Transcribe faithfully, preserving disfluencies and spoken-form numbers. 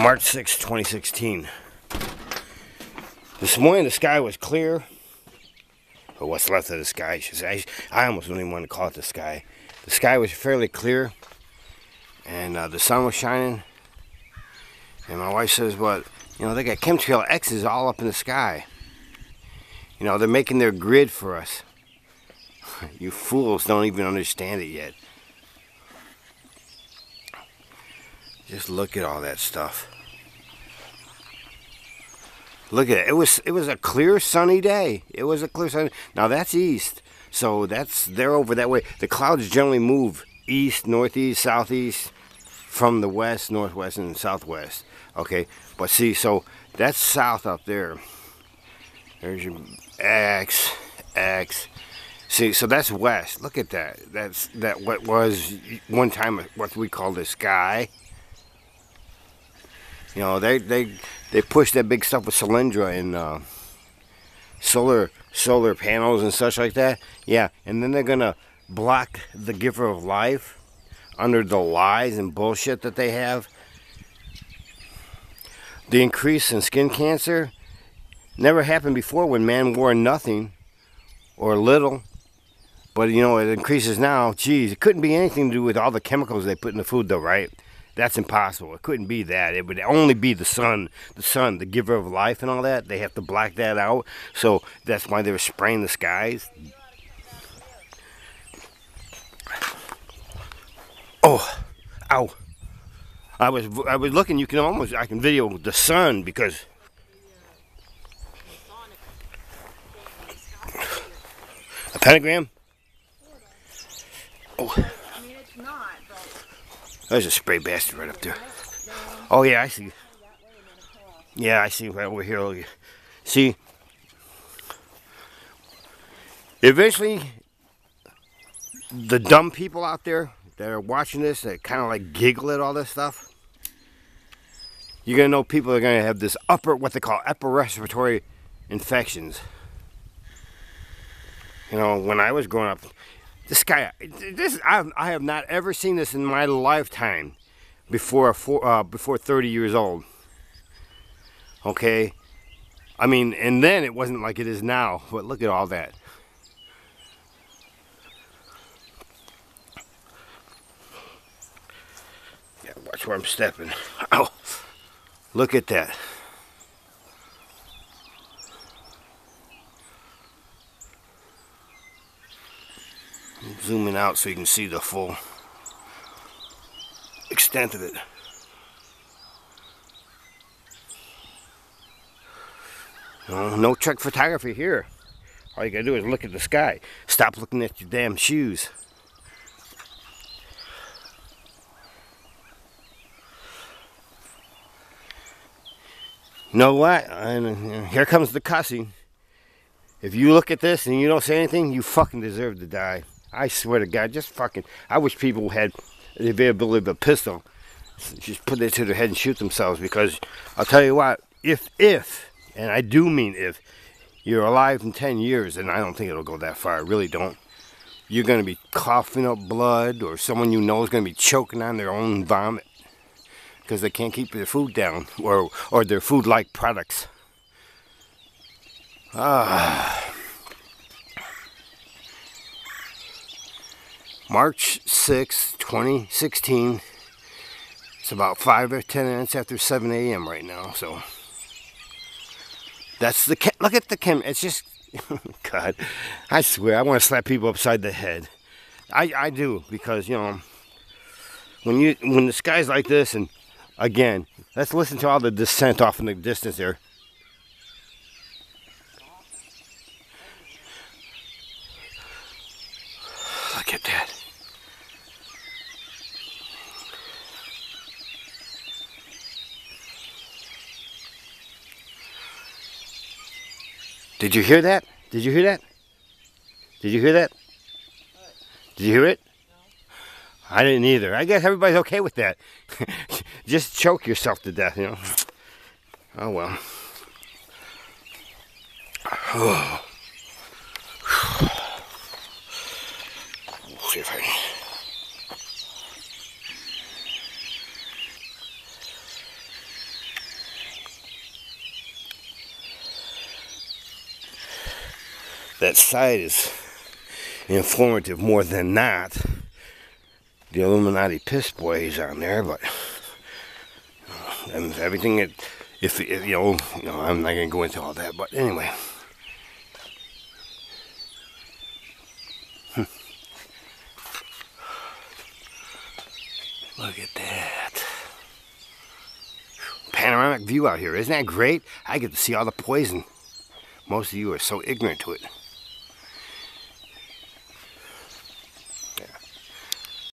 March sixth, twenty sixteen. This morning the sky was clear, or what's left of the sky. I, should say. I almost don't even want to call it the sky. The sky was fairly clear, and uh, the sun was shining. And my wife says, "Well, you know, they got chemtrail X's all up in the sky. You know, they're making their grid for us. You fools don't even understand it yet. Just look at all that stuff. Look at it. It was it was a clear sunny day. It was a clear sunny. Now that's east, so that's they're over that way. The clouds generally move east, northeast, southeast from the west, northwest, and southwest. Okay, but see, so that's south up there. There's your X, X. See, so that's west. Look at that. That's that what was one time what we called the sky. You know, they they they push that big stuff with Solyndra and uh, solar solar panels and such like that. Yeah, and then they're gonna block the giver of life under the lies and bullshit that they have. The increase in skin cancer never happened before when man wore nothing or little, but you know it increases now. Geez, it couldn't be anything to do with all the chemicals they put in the food, though, right? That's impossible. It couldn't be that. It would only be the sun, the sun, the giver of life and all that. They have to black that out. So that's why they were spraying the skies. Oh, ow. I was I was looking, you can almost, I can video the sun because a pentagram? Oh. There's a spray bastard right up there. Oh yeah, I see. Yeah, I see right over here. Look. See, eventually, the dumb people out there that are watching this, that kind of like giggle at all this stuff, you're gonna know people are gonna have this upper, what they call upper respiratory infections. You know, when I was growing up, this guy, this I, I have not ever seen this in my lifetime before four, uh, before thirty years old. Okay, I mean, and then it wasn't like it is now. But look at all that. Yeah, watch where I'm stepping. Oh, look at that. Zooming out so you can see the full extent of it. No, no trick photography here. All you gotta do is look at the sky. Stop looking at your damn shoes. You know what? And here comes the cussing. If you look at this and you don't say anything, you fucking deserve to die. I swear to God, just fucking, I wish people had the availability of a pistol. Just put it to their head and shoot themselves, because I'll tell you what, if, if, and I do mean if, you're alive in ten years, and I don't think it'll go that far, I really don't, you're going to be coughing up blood, or someone you know is going to be choking on their own vomit, because they can't keep their food down, or, or their food-like products. Ah. March sixth, twenty sixteen. It's about five or ten minutes after seven A M right now, so that's the chem. Look at the chem. It's just, God, I swear, I want to slap people upside the head. I I do, because you know, when you when the sky's like this, and again, let's listen to all the dissent off in the distance there. Look at that. Did you hear that? Did you hear that? Did you hear that? Did you hear it? No. I didn't either. I guess everybody's okay with that. Just choke yourself to death, you know. Oh well. Oh. We'll see if I can. that side is informative more than not. The Illuminati piss boy is on there, but and everything it, if, if you know, you know, I'm not gonna go into all that, but anyway. Hmm. Look at that panoramic view out here. Isn't that great? I get to see all the poison. Most of you are so ignorant to it.